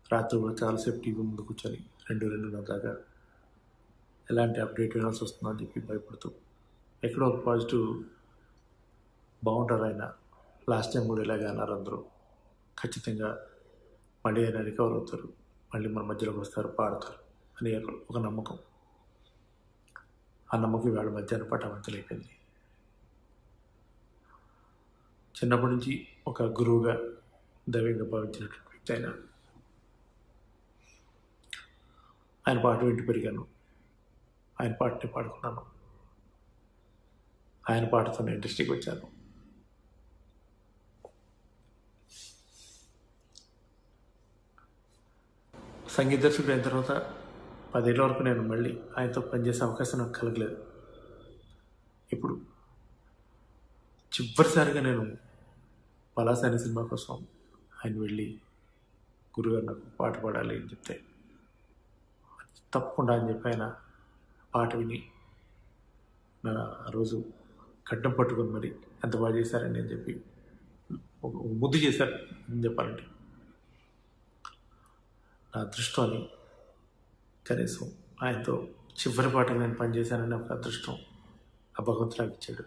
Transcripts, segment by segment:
రాత్రి కూడా చాలాసేపు టీవీ ముందు కూర్చొని 2-2:30 దాకా ఎలాంటి అప్డేట్ వినాల్సి వస్తుందో అని చెప్పి భయపడుతూ ఎక్కడో ఒక పాజిటివ్ బాగుంటారు ఆయన. లాస్ట్ టైం కూడా ఇలాగే అన్నారు అందరూ, ఖచ్చితంగా మళ్ళీ ఆయన రికవర్ అవుతారు, మళ్ళీ మన మధ్యలోకి వస్తారు, పాడతారు అని ఒక నమ్మకం. ఆ నమ్మకం వాళ్ళ మధ్యాహ్నం పటావంచలైపోయింది. చిన్నప్పటి నుంచి ఒక గురువుగా దైవంగా భావించినటువంటి వ్యక్తి ఆయన. ఆయన పాట వింటూ పెరిగాను, ఆయన పాటని పాడుకున్నాను, ఆయన పాటతో నేను ఇండస్ట్రీకి వచ్చాను. సంగీత దర్శకుడు అయిన తర్వాత 10 ఏళ్ళ వరకు నేను మళ్ళీ ఆయనతో పనిచేసే అవకాశం నాకు కలగలేదు. ఇప్పుడు చివరిసారిగా నేను పలాస అనే సినిమా కోసం ఆయన వెళ్ళి గురుగారు నాకు పాట పాడాలి అని చెప్తే తప్పకుండా అని చెప్పి ఆయన పాట విని నా ఆ రోజు గడ్డం పట్టుకొని మరి ఎంత బాగా చేశారని అని చెప్పి ఒక ముద్దు చేశారు అని చెప్పాలంటే. నా అదృష్టం అని, కనీసం ఆయనతో చివరి పాటగా నేను పనిచేశానని ఒక అదృష్టం ఆ భగవంతుడు నాకు ఇచ్చాడు.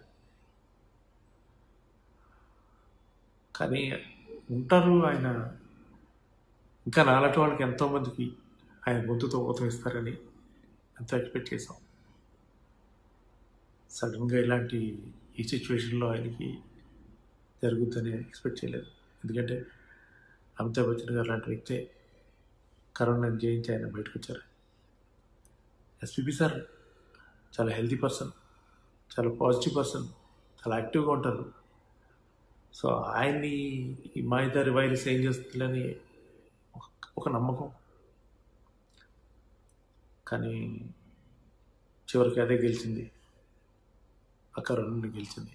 కానీ ఉంటారు ఆయన ఇంకా నాలాంటి వాళ్ళకి ఎంతోమందికి ఆయన గొంతుతో ఊతం ఇస్తారని ఎంతో ఎక్స్పెక్ట్ చేశాం. సడన్గా ఇలాంటి ఈ సిచ్యువేషన్లో ఆయనకి జరుగుతుందని ఎక్స్పెక్ట్ చేయలేదు. ఎందుకంటే అమితాబ్ బచ్చన్ గారు లాంటి వ్యక్తే కరోనాని జయించి ఆయన బయటకు వచ్చారు. ఎస్పీబీ సార్ చాలా హెల్తీ పర్సన్, చాలా పాజిటివ్ పర్సన్, చాలా యాక్టివ్గా ఉంటారు. సో ఆయన్ని ఈ మాయదారి వైరస్ ఏం చేస్తుందని ఒక నమ్మకం. కానీ చివరికి అదే గెలిచింది, ఆ కరోనాని గెలిచింది.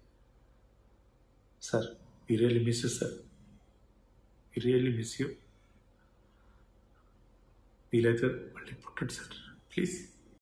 Sir, we really miss you sir, we really miss you. వీలైతే మళ్ళీ పుట్టండి సార్, ప్లీజ్.